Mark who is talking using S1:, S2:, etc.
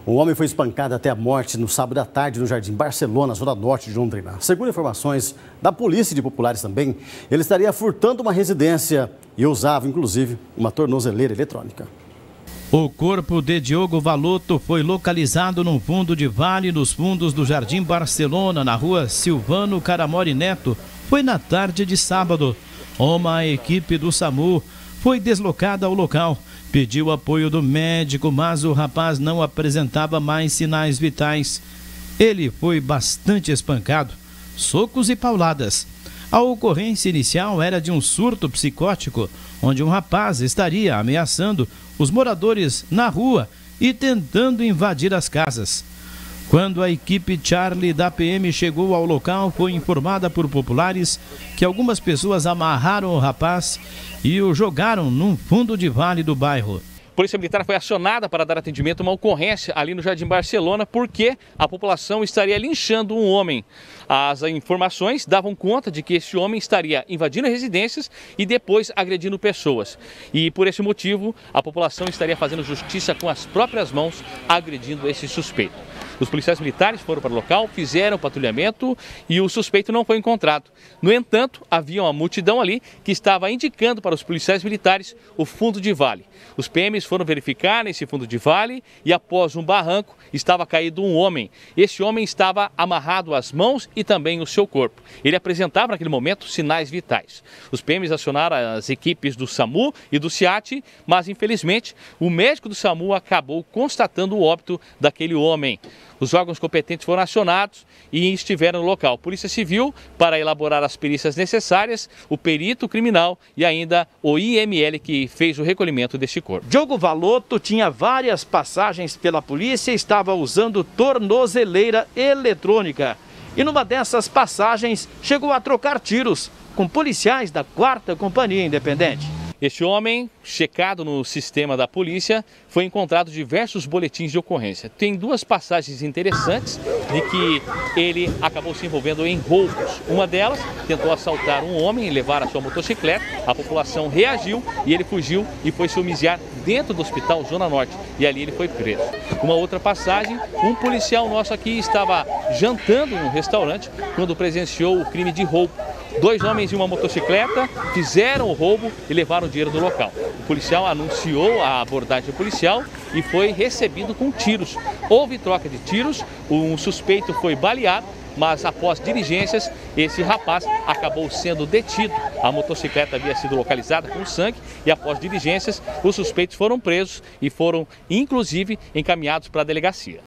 S1: Um homem foi espancado até a morte no sábado à tarde no Jardim Barcelona, zona norte de Londrina. Segundo informações da polícia e de populares também, ele estaria furtando uma residência e usava, inclusive, uma tornozeleira eletrônica.
S2: O corpo de Diogo Valotto foi localizado num fundo de vale nos fundos do Jardim Barcelona, na rua Silvano Caramori Neto. Foi na tarde de sábado. Uma equipe do SAMU foi deslocada ao local. Pediu apoio do médico, mas o rapaz não apresentava mais sinais vitais. Ele foi bastante espancado, socos e pauladas. A ocorrência inicial era de um surto psicótico, onde um rapaz estaria ameaçando os moradores na rua e tentando invadir as casas. Quando a equipe Charlie da PM chegou ao local, foi informada por populares que algumas pessoas amarraram o rapaz e o jogaram num fundo de vale do bairro.
S3: A Polícia Militar foi acionada para dar atendimento a uma ocorrência ali no Jardim Barcelona porque a população estaria linchando um homem. As informações davam conta de que esse homem estaria invadindo residências e depois agredindo pessoas. E por esse motivo, a população estaria fazendo justiça com as próprias mãos, agredindo esse suspeito. Os policiais militares foram para o local, fizeram patrulhamento e o suspeito não foi encontrado. No entanto, havia uma multidão ali que estava indicando para os policiais militares o fundo de vale. Os PMs foram verificar nesse fundo de vale e após um barranco estava caído um homem. Esse homem estava amarrado às mãos e também o seu corpo. Ele apresentava naquele momento sinais vitais. Os PMs acionaram as equipes do SAMU e do SEAT, mas infelizmente o médico do SAMU acabou constatando o óbito daquele homem. Os órgãos competentes foram acionados e estiveram no local. Polícia Civil para elaborar as perícias necessárias, o perito criminal e ainda o IML que fez o recolhimento deste corpo.
S2: Diogo Valotto tinha várias passagens pela polícia e estava usando tornozeleira eletrônica. E numa dessas passagens chegou a trocar tiros com policiais da 4ª Companhia Independente.
S3: Este homem, checado no sistema da polícia, foi encontrado diversos boletins de ocorrência. Tem duas passagens interessantes de que ele acabou se envolvendo em roubos. Uma delas, tentou assaltar um homem e levar a sua motocicleta. A população reagiu e ele fugiu e foi se homiziar dentro do hospital Zona Norte. E ali ele foi preso. Uma outra passagem, um policial nosso aqui estava jantando em um restaurante quando presenciou o crime de roubo. 2 homens e uma motocicleta fizeram o roubo e levaram o dinheiro do local. O policial anunciou a abordagem policial e foi recebido com tiros. Houve troca de tiros, um suspeito foi baleado, mas após diligências, esse rapaz acabou sendo detido. A motocicleta havia sido localizada com sangue e após diligências, os suspeitos foram presos e foram inclusive encaminhados para a delegacia.